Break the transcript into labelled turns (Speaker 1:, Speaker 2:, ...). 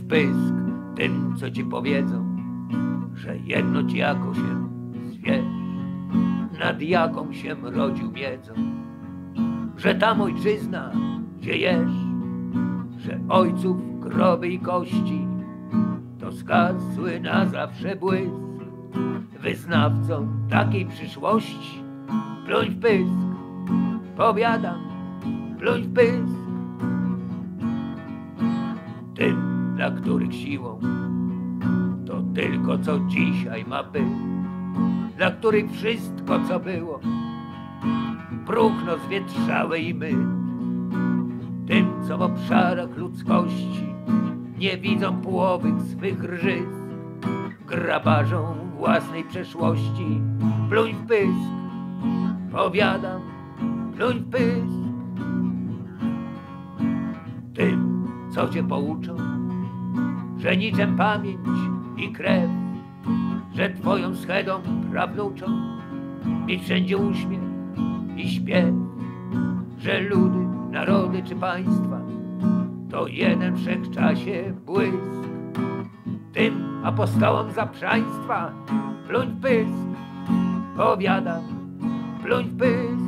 Speaker 1: w pysk tym, co ci powiedzą, że jedno ci jako się zwierz, nad jaką się rodził miedzą, że tam ojczyzna, gdzie jesz, że ojców groby i kości to zgasły na zawsze błysk. Wyznawcą takiej przyszłości pluń w pysk, powiadam, pluń w pysk. Tym, dla których siłą to tylko co dzisiaj ma być, dla których wszystko co było próchno zwietrzały i myt. Tym, co w obszarach ludzkości nie widzą połowych swych rżysk, grabarzom własnej przeszłości pluń w pysk, powiadam, pluń w pysk. Tym, co cię pouczą, że niczym pamięć i krew, że twoją schedą prawnuczą mieć wszędzie uśmiech i śpiew, że ludy, narody czy państwa to jeden wszechczasie błysk. Tym apostołom zaprzaństwa pluń w pysk, powiadam, pluń w pysk.